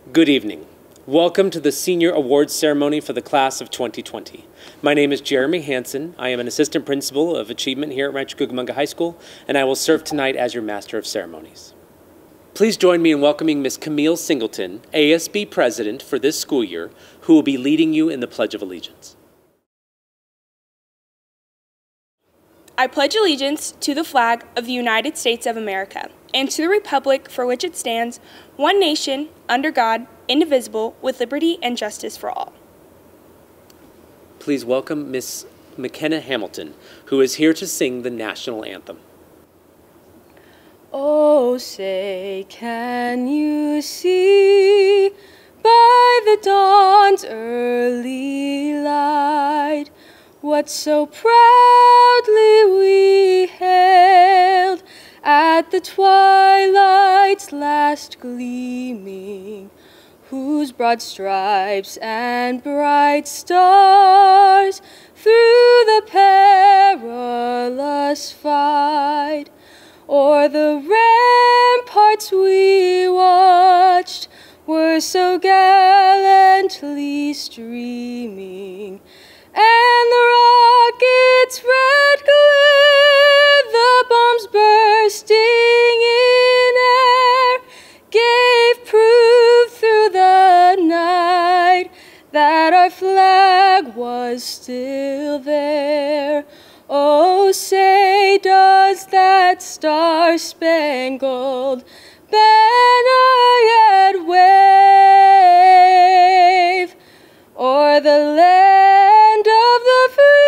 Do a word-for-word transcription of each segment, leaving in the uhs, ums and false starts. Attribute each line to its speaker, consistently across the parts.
Speaker 1: Good evening. Welcome to the Senior Awards Ceremony for the Class of twenty twenty. My name is Jeremy Hansen. I am an Assistant Principal of Achievement here at Rancho Cucamonga High School, and I will serve tonight as your Master of Ceremonies. Please join me in welcoming Miz Camille Singleton, A S B President for this school year, who will be leading you in the Pledge of Allegiance.
Speaker 2: I pledge allegiance to the flag of the United States of America and to the republic for which it stands, one nation, under God, indivisible, with liberty and justice for all.
Speaker 1: Please welcome Miz McKenna Hamilton, who is here to sing the national anthem.
Speaker 3: Oh, say, can you see by the dawn's early light what so proudly we hailed at the twilight's last gleaming, whose broad stripes and bright stars through the perilous fight o'er the ramparts we watched were so gallantly streaming, and the rocket's red glare, the bombs bursting in air, gave proof through the night that our flag was still there. Oh, say, does that star-spangled banner yet wave o'er the land of the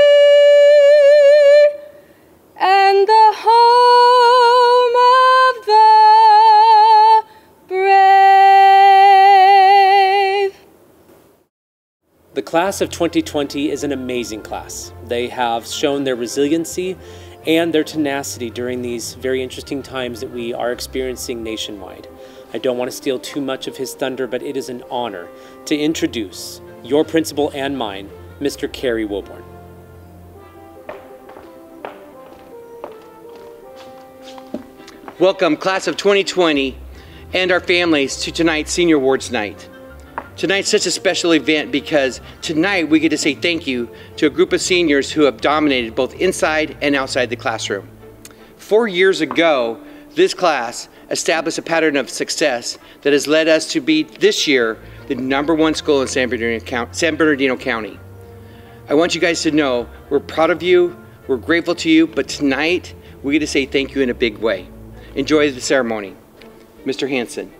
Speaker 3: free and the home of the brave?
Speaker 1: The class of twenty twenty is an amazing class. They have shown their resiliency and their tenacity during these very interesting times that we are experiencing nationwide. I don't want to steal too much of his thunder, but it is an honor to introduce your principal and mine, Mister Kerry Woburn.
Speaker 4: Welcome, class of twenty twenty and our families, to tonight's Senior Awards Night. Tonight's such a special event because tonight we get to say thank you to a group of seniors who have dominated both inside and outside the classroom. Four years ago, this class established a pattern of success that has led us to be, this year, the number one school in San Bernardino, San Bernardino County. I want you guys to know we're proud of you, we're grateful to you, but tonight we get to say thank you in a big way. Enjoy the ceremony. Mister Hansen.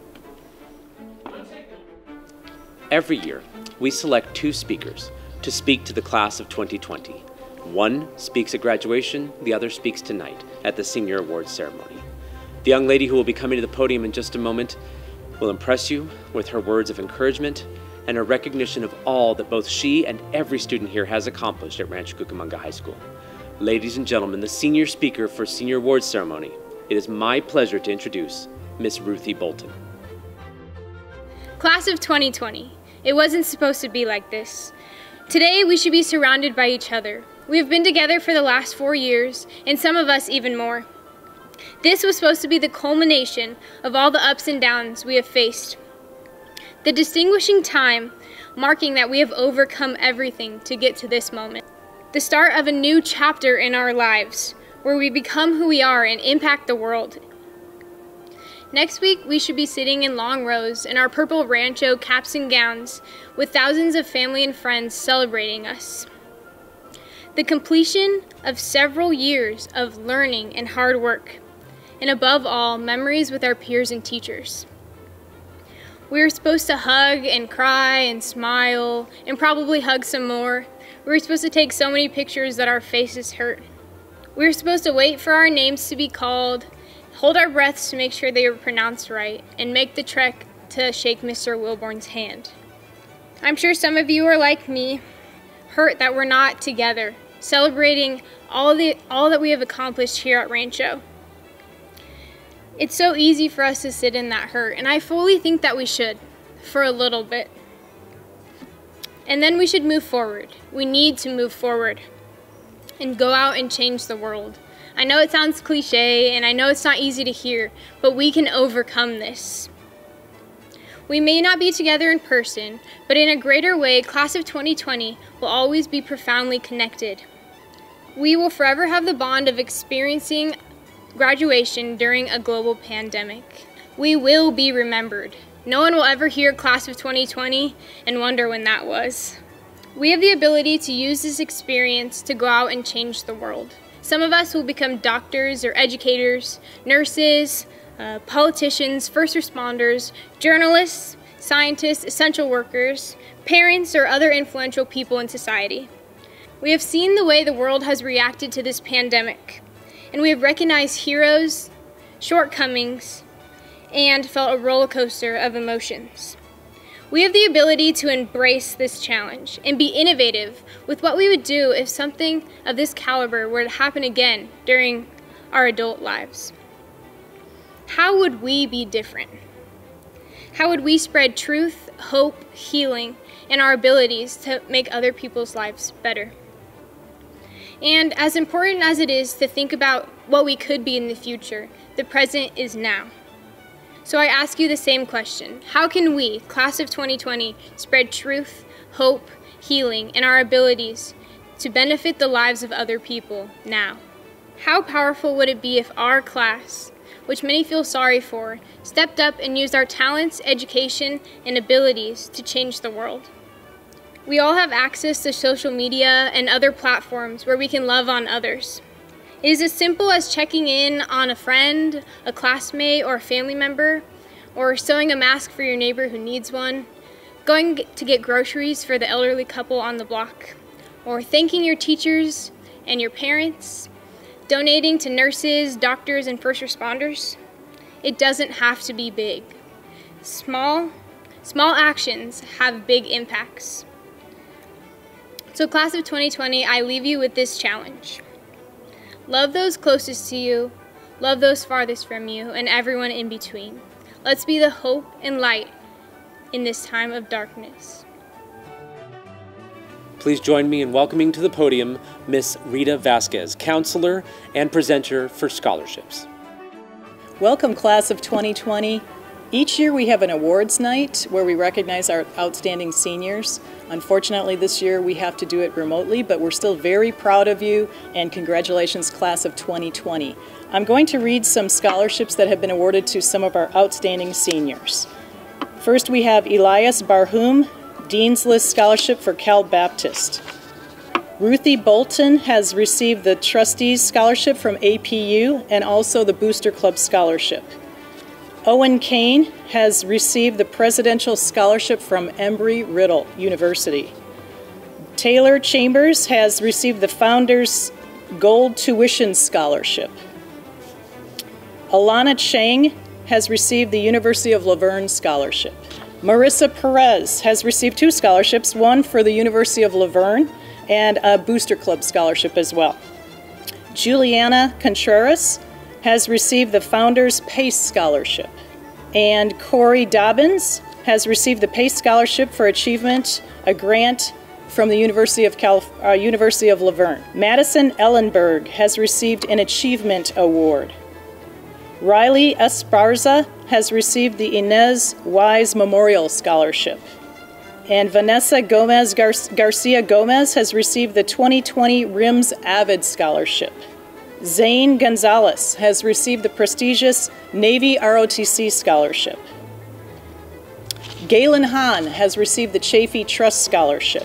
Speaker 1: Every year, we select two speakers to speak to the class of twenty twenty. One speaks at graduation, the other speaks tonight at the Senior Awards Ceremony. The young lady who will be coming to the podium in just a moment will impress you with her words of encouragement and a recognition of all that both she and every student here has accomplished at Rancho Cucamonga High School. Ladies and gentlemen, the senior speaker for Senior Awards Ceremony, it is my pleasure to introduce Miss Ruthie Bolton.
Speaker 5: Class of twenty twenty. It wasn't supposed to be like this. Today we should be surrounded by each other. We have been together for the last four years, and some of us even more. This was supposed to be the culmination of all the ups and downs we have faced. The distinguishing time, marking that we have overcome everything to get to this moment. The start of a new chapter in our lives, where we become who we are and impact the world. Next week, we should be sitting in long rows in our purple Rancho caps and gowns with thousands of family and friends celebrating us. The completion of several years of learning and hard work, and above all, memories with our peers and teachers. We were supposed to hug and cry and smile and probably hug some more. We were supposed to take so many pictures that our faces hurt. We were supposed to wait for our names to be called, hold our breaths to make sure they were pronounced right, and make the trek to shake Mister Wilborn's hand. I'm sure some of you are like me, hurt that we're not together, celebrating all, the, all that we have accomplished here at Rancho. It's so easy for us to sit in that hurt, and I fully think that we should, for a little bit. And then we should move forward. We need to move forward and go out and change the world. I know it sounds cliche, and I know it's not easy to hear, but we can overcome this. We may not be together in person, but in a greater way, Class of twenty twenty will always be profoundly connected. We will forever have the bond of experiencing graduation during a global pandemic. We will be remembered. No one will ever hear Class of twenty twenty and wonder when that was. We have the ability to use this experience to go out and change the world. Some of us will become doctors or educators, nurses, uh, politicians, first responders, journalists, scientists, essential workers, parents, or other influential people in society. We have seen the way the world has reacted to this pandemic, and we have recognized heroes, shortcomings, and felt a roller coaster of emotions. We have the ability to embrace this challenge and be innovative with what we would do if something of this caliber were to happen again during our adult lives. How would we be different? How would we spread truth, hope, healing, and our abilities to make other people's lives better? And as important as it is to think about what we could be in the future, the present is now. So I ask you the same question. How can we, Class of twenty twenty, spread truth, hope, healing, and our abilities to benefit the lives of other people now? How powerful would it be if our class, which many feel sorry for, stepped up and used our talents, education, and abilities to change the world? We all have access to social media and other platforms where we can love on others. It is as simple as checking in on a friend, a classmate, or a family member, or sewing a mask for your neighbor who needs one, going to get groceries for the elderly couple on the block, or thanking your teachers and your parents, donating to nurses, doctors, and first responders. It doesn't have to be big. Small, small actions have big impacts. So Class of twenty twenty, I leave you with this challenge. Love those closest to you, love those farthest from you, and everyone in between. Let's be the hope and light in this time of darkness.
Speaker 1: Please join me in welcoming to the podium Miss Rita Vasquez, counselor and presenter for scholarships.
Speaker 6: Welcome, Class of twenty twenty. Each year we have an awards night where we recognize our outstanding seniors. Unfortunately, this year we have to do it remotely, but we're still very proud of you, and congratulations, Class of twenty twenty. I'm going to read some scholarships that have been awarded to some of our outstanding seniors. First, we have Elias Barhum, Dean's List Scholarship for Cal Baptist. Ruthie Bolton has received the Trustees Scholarship from A P U and also the Booster Club Scholarship. Owen Kane has received the Presidential Scholarship from Embry-Riddle University. Taylor Chambers has received the Founders Gold Tuition Scholarship. Alana Chang has received the University of La Verne Scholarship. Marissa Perez has received two scholarships, one for the University of La Verne and a Booster Club Scholarship as well. Juliana Contreras has received the Founders PACE Scholarship. And Corey Dobbins has received the PACE Scholarship for Achievement, a grant from the University of, Calif uh, University of La Verne. Madison Ellenberg has received an Achievement Award. Riley Esparza has received the Inez Wise Memorial Scholarship. And Vanessa Gomez Gar Garcia Gomez has received the twenty twenty RIMS Avid Scholarship. Zane Gonzalez has received the prestigious Navy R O T C Scholarship. Galen Hahn has received the Chafee Trust Scholarship.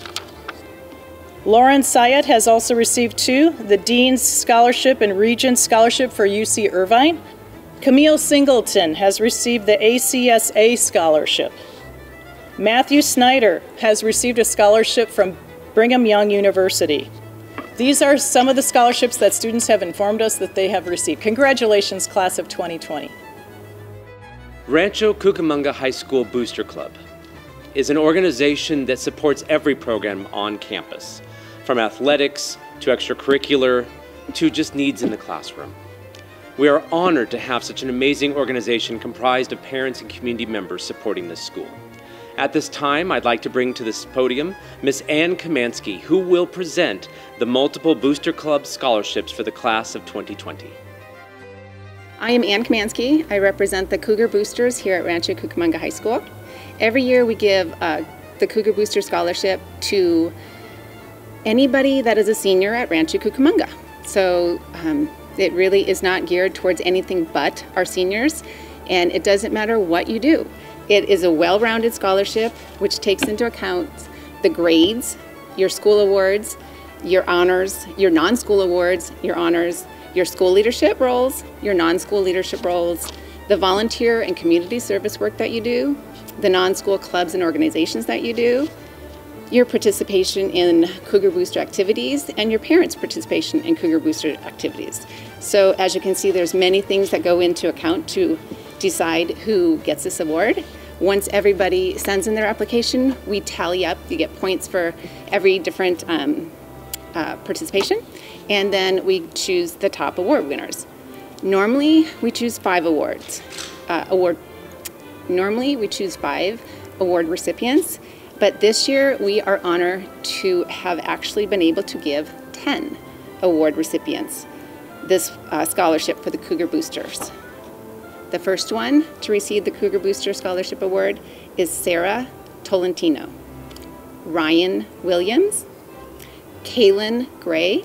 Speaker 6: Lauren Syed has also received two, the Dean's Scholarship and Regents Scholarship for U C Irvine. Camille Singleton has received the A C S A Scholarship. Matthew Snyder has received a scholarship from Brigham Young University. These are some of the scholarships that students have informed us that they have received. Congratulations, Class of twenty twenty.
Speaker 1: Rancho Cucamonga High School Booster Club is an organization that supports every program on campus, from athletics to extracurricular to just needs in the classroom. We are honored to have such an amazing organization comprised of parents and community members supporting this school. At this time, I'd like to bring to this podium Miss Ann Kamansky, who will present the multiple Booster Club scholarships for the Class of twenty twenty.
Speaker 7: I am Ann Kamansky. I represent the Cougar Boosters here at Rancho Cucamonga High School. Every year we give uh, the Cougar Booster Scholarship to anybody that is a senior at Rancho Cucamonga. So um, it really is not geared towards anything but our seniors, and it doesn't matter what you do. It is a well-rounded scholarship which takes into account the grades, your school awards, your honors, your non-school awards, your honors, your school leadership roles, your non-school leadership roles, the volunteer and community service work that you do, the non-school clubs and organizations that you do, your participation in Cougar Booster activities, and your parents' participation in Cougar Booster activities. So as you can see, there's many things that go into account to decide who gets this award. Once everybody sends in their application, we tally up. You get points for every different um, uh, participation, and then we choose the top award winners. Normally, we choose five awards. Uh, award. Normally, we choose five award recipients, but this year we are honored to have actually been able to give ten award recipients this uh, scholarship for the Cougar Boosters. The first one to receive the Cougar Booster Scholarship Award is Sarah Tolentino, Ryan Williams, Kaylin Gray,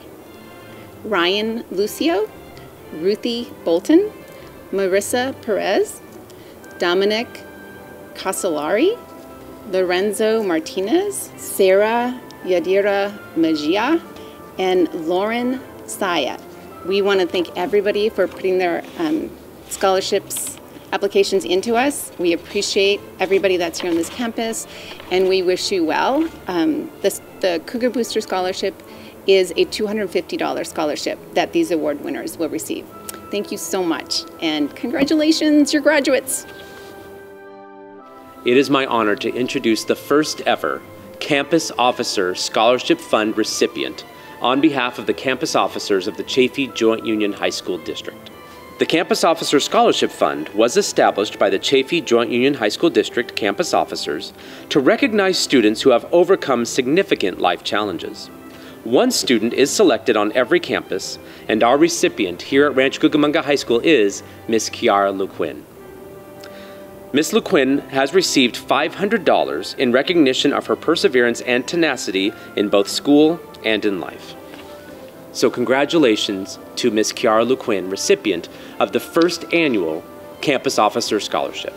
Speaker 7: Ryan Lucio, Ruthie Bolton, Marissa Perez, Dominic Casolari, Lorenzo Martinez, Sarah Yadira Mejia, and Lauren Saya. We want to thank everybody for putting their um, scholarships applications into us. We appreciate everybody that's here on this campus, and we wish you well. Um, this, the Cougar Booster Scholarship is a two hundred fifty dollar scholarship that these award winners will receive. Thank you so much, and congratulations, you're graduates.
Speaker 1: It is my honor to introduce the first ever Campus Officer Scholarship Fund recipient on behalf of the campus officers of the Chaffee Joint Union High School District. The Campus Officer Scholarship Fund was established by the Chaffee Joint Union High School District campus officers to recognize students who have overcome significant life challenges. One student is selected on every campus, and our recipient here at Rancho Cucamonga High School is Miss Kiara Luquin. Miss Luquin has received five hundred dollars in recognition of her perseverance and tenacity in both school and in life. So congratulations to Miss Kiara Luquin, recipient of the first annual Campus Officer Scholarship.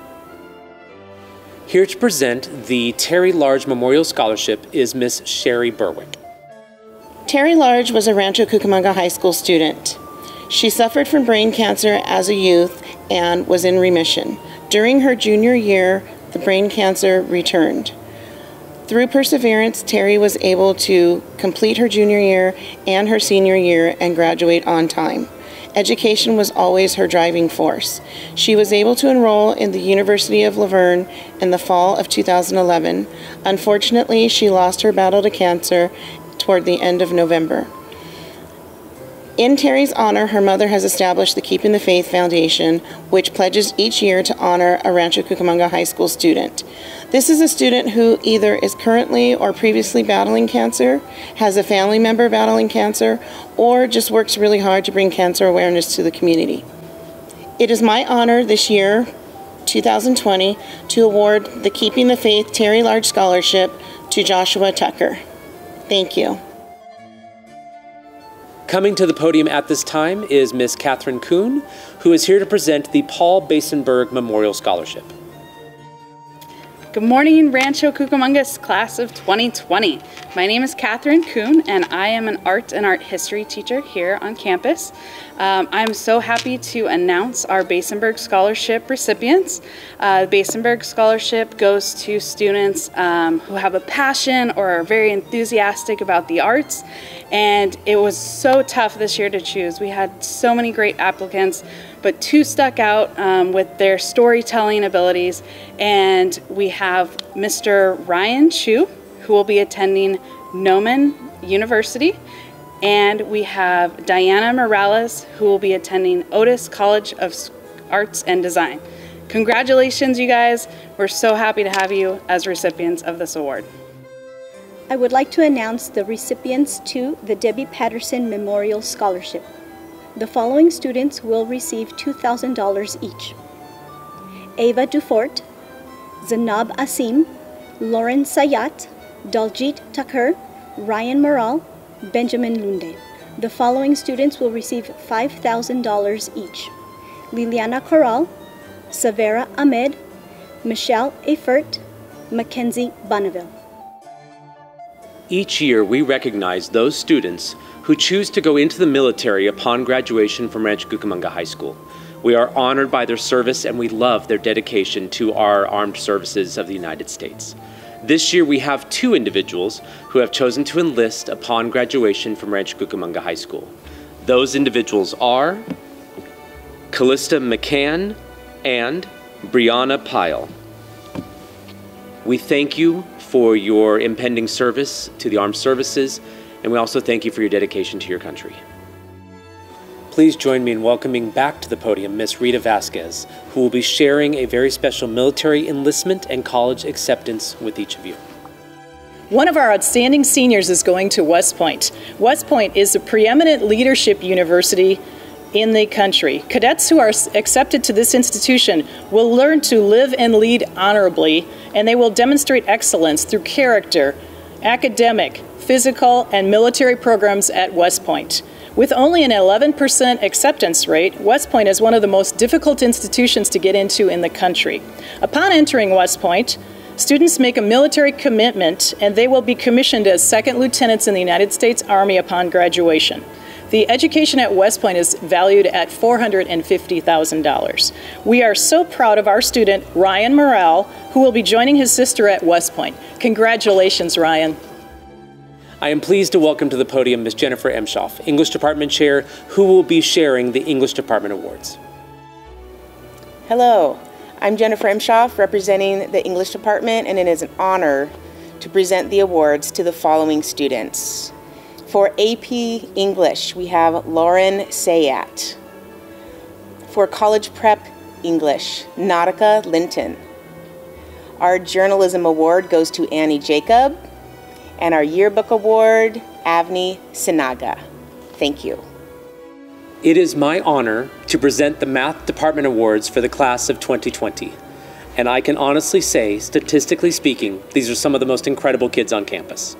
Speaker 1: Here to present the Terry Large Memorial Scholarship is Miss Sherry Berwick.
Speaker 8: Terry Large was a Rancho Cucamonga High School student. She suffered from brain cancer as a youth and was in remission. During her junior year, the brain cancer returned. Through perseverance, Terry was able to complete her junior year and her senior year and graduate on time. Education was always her driving force. She was able to enroll in the University of Laverne in the fall of two thousand eleven. Unfortunately, she lost her battle to cancer toward the end of November. In Terry's honor, her mother has established the Keeping the Faith Foundation, which pledges each year to honor a Rancho Cucamonga High School student. This is a student who either is currently or previously battling cancer, has a family member battling cancer, or just works really hard to bring cancer awareness to the community. It is my honor this year, two thousand twenty, to award the Keeping the Faith Terry Large Scholarship to Joshua Tucker. Thank you.
Speaker 1: Coming to the podium at this time is Miss Catherine Kuhn, who is here to present the Paul Basenberg Memorial Scholarship.
Speaker 9: Good morning, Rancho Cucamonga's class of twenty twenty. My name is Catherine Kuhn, and I am an art and art history teacher here on campus. Um, I'm so happy to announce our Basenberg Scholarship recipients. Uh, the Basenberg Scholarship goes to students um, who have a passion or are very enthusiastic about the arts, and it was so tough this year to choose. We had so many great applicants, but two stuck out um, with their storytelling abilities, and we have Mister Ryan Chu, who will be attending Noman University, and we have Diana Morales, who will be attending Otis College of Arts and Design. Congratulations, you guys. We're so happy to have you as recipients of this award.
Speaker 10: I would like to announce the recipients to the Debbie Patterson Memorial Scholarship. The following students will receive two thousand dollars each: Ava Dufort, Zanab Asim, Lauren Sayat, Daljit Takur, Ryan Morale, Benjamin Lunde. The following students will receive five thousand dollars each: Liliana Corral, Savera Ahmed, Michelle Efert, Mackenzie Bonneville.
Speaker 1: Each year, we recognize those students who choose to go into the military upon graduation from Rancho Cucamonga High School. We are honored by their service and we love their dedication to our armed services of the United States. This year, we have two individuals who have chosen to enlist upon graduation from Rancho Cucamonga High School. Those individuals are Callista McCann and Brianna Pyle. We thank you for your impending service to the armed services, and we also thank you for your dedication to your country. Please join me in welcoming back to the podium Miss Rita Vasquez, who will be sharing a very special military enlistment and college acceptance with each of you.
Speaker 6: One of our outstanding seniors is going to West Point. West Point is a preeminent leadership university in the country. Cadets who are accepted to this institution will learn to live and lead honorably, and they will demonstrate excellence through character, academic, physical, and military programs at West Point. With only an eleven percent acceptance rate, West Point is one of the most difficult institutions to get into in the country. Upon entering West Point, students make a military commitment and they will be commissioned as second lieutenants in the United States Army upon graduation. The education at West Point is valued at four hundred fifty thousand dollars. We are so proud of our student, Ryan Morale, who will be joining his sister at West Point. Congratulations, Ryan.
Speaker 1: I am pleased to welcome to the podium Miz Jennifer Emshoff, English Department Chair, who will be sharing the English Department Awards.
Speaker 8: Hello, I'm Jennifer Emshoff, representing the English Department, and it is an honor to present the awards to the following students. For A P English, we have Lauren Sayat. For College Prep English, Nautica Linton. Our Journalism Award goes to Annie Jacob, and our Yearbook Award, Avni Sinaga. Thank you.
Speaker 1: It is my honor to present the Math Department Awards for the class of twenty twenty. And I can honestly say, statistically speaking, these are some of the most incredible kids on campus.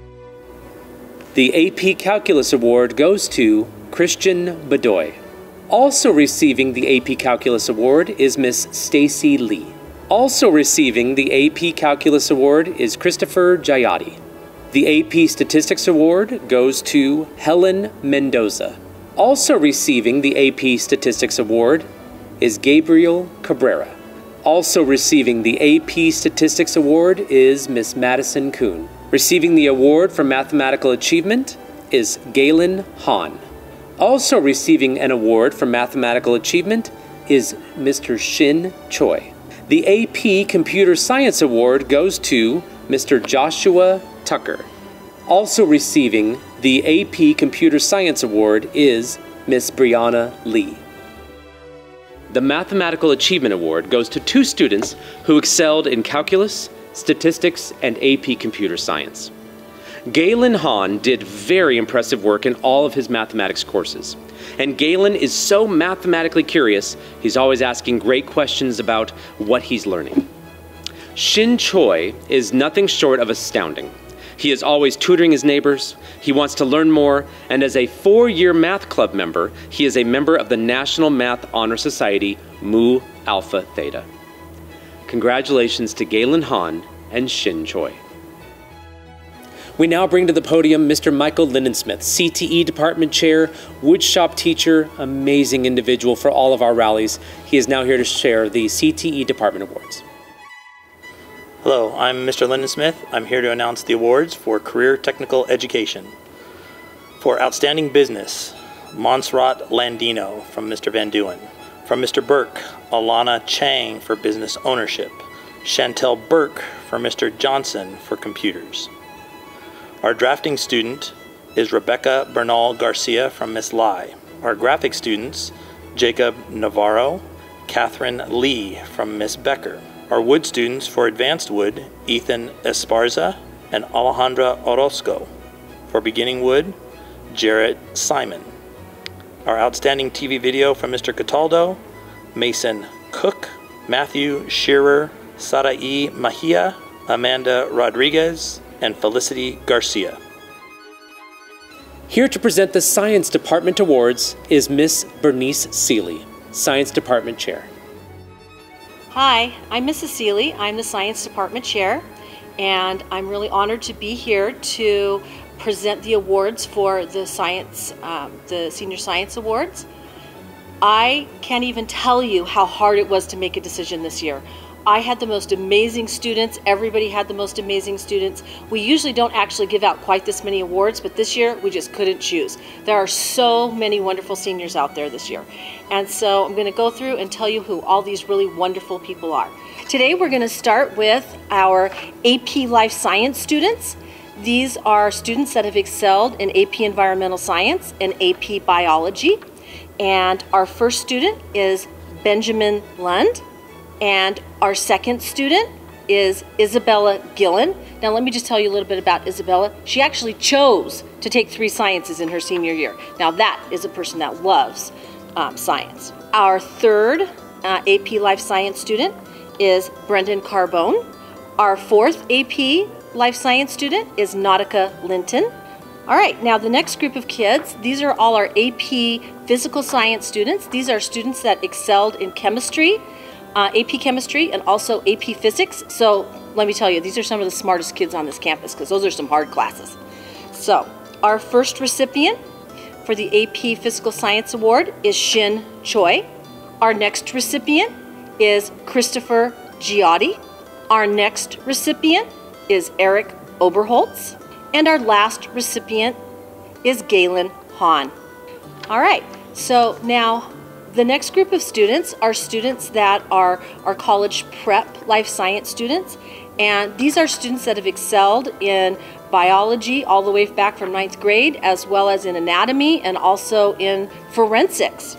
Speaker 1: The A P Calculus Award goes to Christian Bedoy. Also receiving the A P Calculus Award is Miss Stacy Lee. Also receiving the A P Calculus Award is Christopher Jayati. The A P Statistics Award goes to Helen Mendoza. Also receiving the A P Statistics Award is Gabriel Cabrera. Also receiving the A P Statistics Award is Miss Madison Kuhn. Receiving the award for mathematical achievement is Galen Hahn. Also receiving an award for mathematical achievement is Mister Shin Choi. The A P Computer Science Award goes to Mister Joshua Tucker. Also receiving the A P Computer Science Award is Miss Brianna Lee. The Mathematical Achievement Award goes to two students who excelled in calculus, statistics, and A P Computer Science. Galen Hahn did very impressive work in all of his mathematics courses. And Galen is so mathematically curious, he's always asking great questions about what he's learning. Shin Choi is nothing short of astounding. He is always tutoring his neighbors, he wants to learn more, and as a four-year math club member, he is a member of the National Math Honor Society, Mu Alpha Theta. Congratulations to Galen Hahn and Shin Choi. We now bring to the podium Mister Michael Lindensmith, C T E Department Chair, woodshop teacher, amazing individual for all of our rallies. He is now here to share the C T E Department Awards.
Speaker 11: Hello, I'm Mister Lindensmith. I'm here to announce the awards for Career Technical Education. For Outstanding Business, Montserrat Landino from Mister Van Duyn. From Mister Burke, Alana Chang for Business Ownership. Chantel Burke for Mister Johnson for Computers. Our drafting student is Rebecca Bernal Garcia from Miss Lai. Our graphic students, Jacob Navarro, Catherine Lee from Miss Becker. Our wood students for advanced wood, Ethan Esparza and Alejandra Orozco. For beginning wood, Jarrett Simon. Our outstanding T V video from Mister Cataldo, Mason Cook, Matthew Shearer, Sarai Mahia, Amanda Rodriguez, and Felicity Garcia.
Speaker 1: Here to present the Science Department Awards is Miss Bernice Seeley, Science Department Chair.
Speaker 12: Hi, I'm Missus Seeley. I'm the Science Department Chair, and I'm really honored to be here to present the awards for the science, um, the Senior Science Awards. I can't even tell you how hard it was to make a decision this year. I had the most amazing students. Everybody had the most amazing students. We usually don't actually give out quite this many awards, but this year we just couldn't choose. There are so many wonderful seniors out there this year. And so I'm going to go through and tell you who all these really wonderful people are. Today we're going to start with our A P Life Science students. These are students that have excelled in A P Environmental Science and A P Biology. And our first student is Benjamin Lund. And our second student is Isabella Gillen. Now let me just tell you a little bit about Isabella. She actually chose to take three sciences in her senior year. Now that is a person that loves um, science. Our third uh, A P Life Science student is Brendan Carbone. Our fourth A P Life Science student is Nautica Linton. All right, now the next group of kids, these are all our A P Physical Science students. These are students that excelled in chemistry, Uh, A P Chemistry, and also A P Physics. So let me tell you, these are some of the smartest kids on this campus because those are some hard classes. So our first recipient for the A P Physical Science Award is Shin Choi. Our next recipient is Christopher Giotti. Our next recipient is Eric Oberholtz. And our last recipient is Galen Hahn. All right, so now the next group of students are students that are our college prep life science students, and these are students that have excelled in biology all the way back from ninth grade, as well as in anatomy and also in forensics.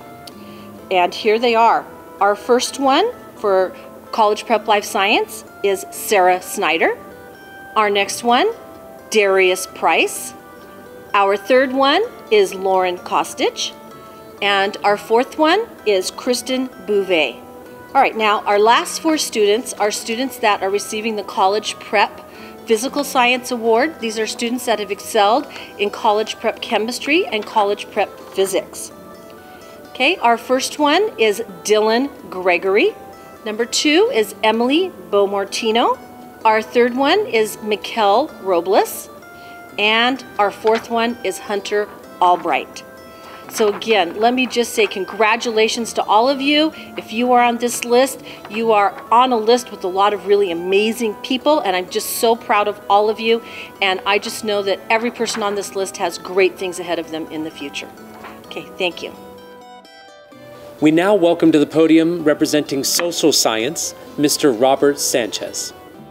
Speaker 12: And here they are. Our first one for college prep life science is Sarah Snyder. Our next one, Darius Price. Our third one is Lauren Kostich. And our fourth one is Kristen Bouvet. All right, now our last four students are students that are receiving the College Prep Physical Science Award. These are students that have excelled in College Prep Chemistry and College Prep Physics. Okay, our first one is Dylan Gregory. Number two is Emily Beaumartino. Our third one is Mikkel Robles. And our fourth one is Hunter Albright. So again, let me just say congratulations to all of you. If you are on this list, you are on a list with a lot of really amazing people, and I'm just so proud of all of you. And I just know that every person on this list has great things ahead of them in the future. Okay, thank you.
Speaker 1: We now welcome to the podium, representing social science, Mister Robert Sanchez.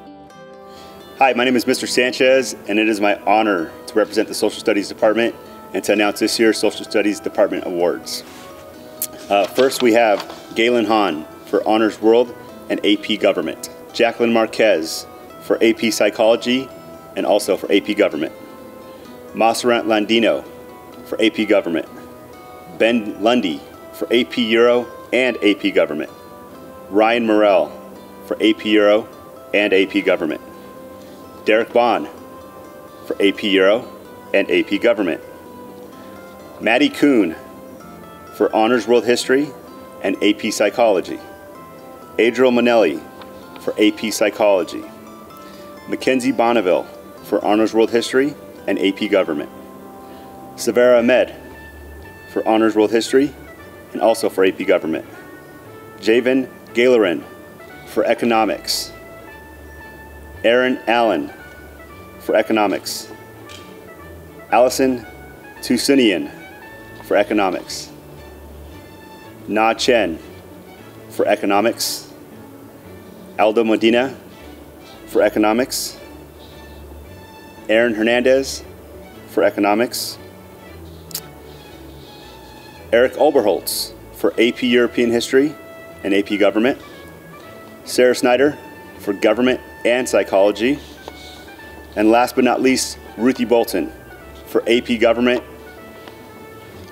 Speaker 13: Hi, my name is Mister Sanchez, and it is my honor to represent the Social Studies Department and to announce this year's Social Studies Department Awards. Uh, first, we have Galen Hahn for Honors World and A P Government. Jacqueline Marquez for A P Psychology and also for A P Government. Masserant Landino for A P Government. Ben Lundy for A P Euro and A P Government. Ryan Morell for A P Euro and A P Government. Derek Bond for A P Euro and A P Government. Maddie Kuhn for Honors World History and A P Psychology. Adriel Manelli for A P Psychology. Mackenzie Bonneville for Honors World History and A P Government. Savera Ahmed for Honors World History and also for A P Government. Javen Galerin for Economics. Aaron Allen for Economics. Allison Tusunian for Economics. Na Chen for Economics. Aldo Medina for Economics. Aaron Hernandez for Economics. Eric Oberholtz for A P European History and A P Government. Sarah Snyder for Government and Psychology. And last but not least, Ruthie Bolton for A P Government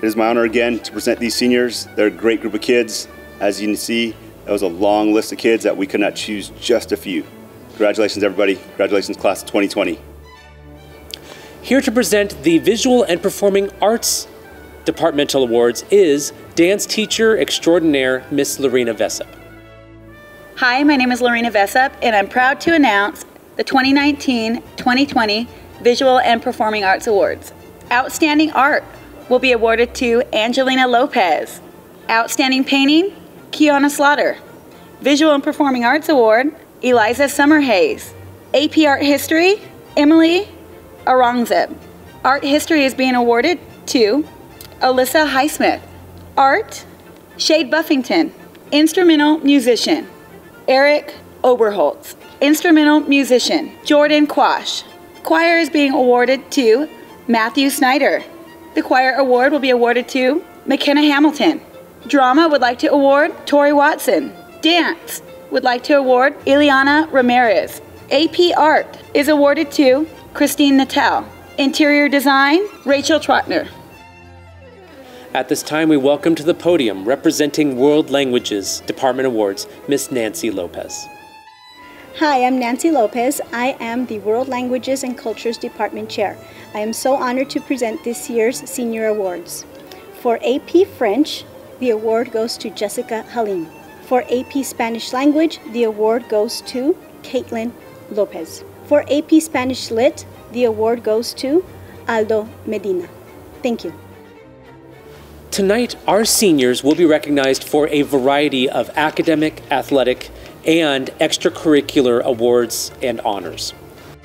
Speaker 13: It is my honor again to present these seniors. They're a great group of kids. As you can see, that was a long list of kids that we could not choose just a few. Congratulations, everybody. Congratulations, class of twenty twenty.
Speaker 1: Here to present the Visual and Performing Arts Departmental Awards is dance teacher extraordinaire, Miss Lorena Vessup.
Speaker 14: Hi, my name is Lorena Vessup, and I'm proud to announce the twenty nineteen twenty twenty Visual and Performing Arts Awards. Outstanding Art will be awarded to Angelina Lopez. Outstanding Painting, Kiana Slaughter. Visual and Performing Arts Award, Eliza Summerhays. A P Art History, Emily Arongzeb. Art History is being awarded to Alyssa Highsmith. Art, Shade Buffington. Instrumental Musician, Eric Oberholtz. Instrumental Musician, Jordan Quash. Choir is being awarded to Matthew Snyder. The choir award will be awarded to McKenna Hamilton. Drama would like to award Tori Watson. Dance would like to award Ileana Ramirez. A P Art is awarded to Christine Natal. Interior Design, Rachel Trotner.
Speaker 1: At this time, we welcome to the podium, representing World Languages Department Awards, Miss Nancy Lopez.
Speaker 10: Hi, I'm Nancy Lopez. I am the World Languages and Cultures Department Chair. I am so honored to present this year's Senior Awards. For A P French, the award goes to Jessica Halim. For A P Spanish Language, the award goes to Caitlin Lopez. For A P Spanish Lit, the award goes to Aldo Medina. Thank you.
Speaker 1: Tonight, our seniors will be recognized for a variety of academic, athletic, and extracurricular awards and honors.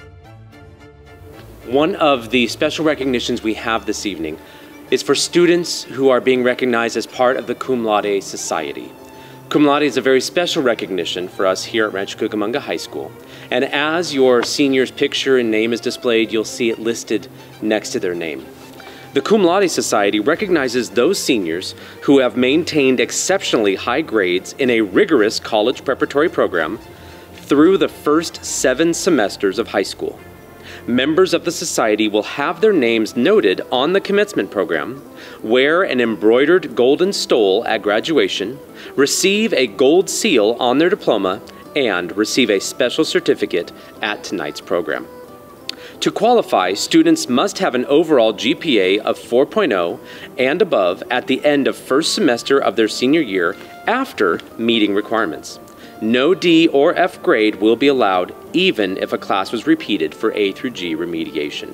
Speaker 1: One of the special recognitions we have this evening is for students who are being recognized as part of the Cum Laude Society. Cum Laude is a very special recognition for us here at Rancho Cucamonga High School. And as your senior's picture and name is displayed, you'll see it listed next to their name. The Cum Laude Society recognizes those seniors who have maintained exceptionally high grades in a rigorous college preparatory program through the first seven semesters of high school. Members of the society will have their names noted on the commencement program, wear an embroidered golden stole at graduation, receive a gold seal on their diploma, and receive a special certificate at tonight's program. To qualify, students must have an overall G P A of four point oh and above at the end of first semester of their senior year after meeting requirements. No D or F grade will be allowed even if a class was repeated for A through G remediation.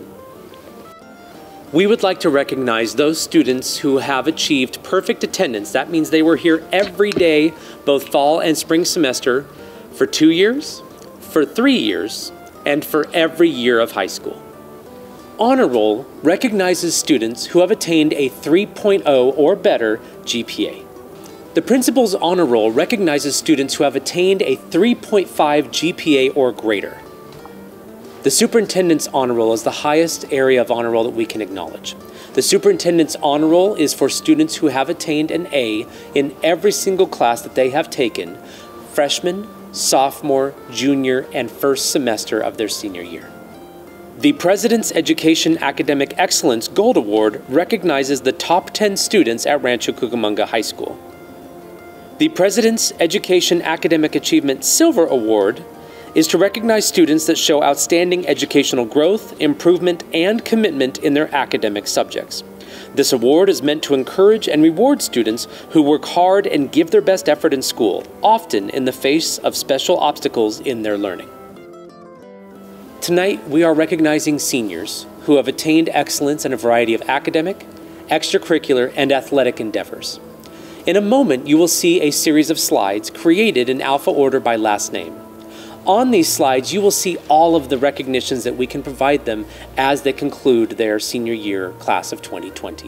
Speaker 1: We would like to recognize those students who have achieved perfect attendance. That means they were here every day, both fall and spring semester, for two years, for three years, and for every year of high school. Honor Roll recognizes students who have attained a three point oh or better G P A. The Principal's Honor Roll recognizes students who have attained a three point five G P A or greater. The Superintendent's Honor Roll is the highest area of Honor Roll that we can acknowledge. The Superintendent's Honor Roll is for students who have attained an A in every single class that they have taken, freshman, sophomore, junior, and first semester of their senior year. The President's Education Academic Excellence Gold Award recognizes the top ten students at Rancho Cucamonga High School. The President's Education Academic Achievement Silver Award is to recognize students that show outstanding educational growth, improvement, and commitment in their academic subjects. This award is meant to encourage and reward students who work hard and give their best effort in school, often in the face of special obstacles in their learning. Tonight, we are recognizing seniors who have attained excellence in a variety of academic, extracurricular, and athletic endeavors. In a moment, you will see a series of slides created in alpha order by last name. On these slides, you will see all of the recognitions that we can provide them as they conclude their senior year class of twenty twenty.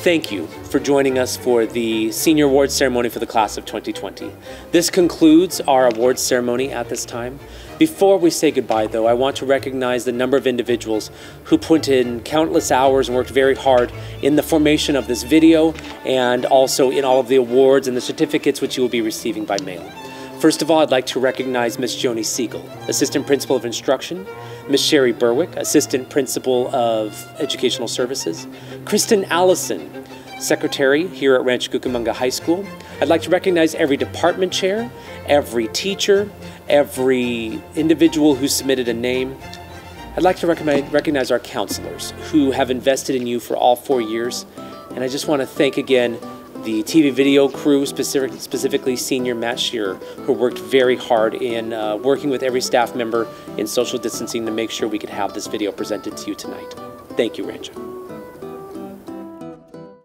Speaker 1: thank you for joining us for the Senior Awards Ceremony for the Class of twenty twenty. This concludes our awards ceremony at this time. Before we say goodbye, though, I want to recognize the number of individuals who put in countless hours and worked very hard in the formation of this video and also in all of the awards and the certificates which you will be receiving by mail. First of all, I'd like to recognize Miz Joni Siegel, Assistant Principal of Instruction, Miz Sherry Berwick, Assistant Principal of Educational Services, Kristen Allison, Secretary here at Rancho Cucamonga High School. I'd like to recognize every department chair, every teacher, every individual who submitted a name. I'd like to recognize our counselors who have invested in you for all four years. And I just want to thank again the T V video crew, specific, specifically Senior Matt Shearer, who worked very hard in uh, working with every staff member in social distancing to make sure we could have this video presented to you tonight. Thank you, Rancho.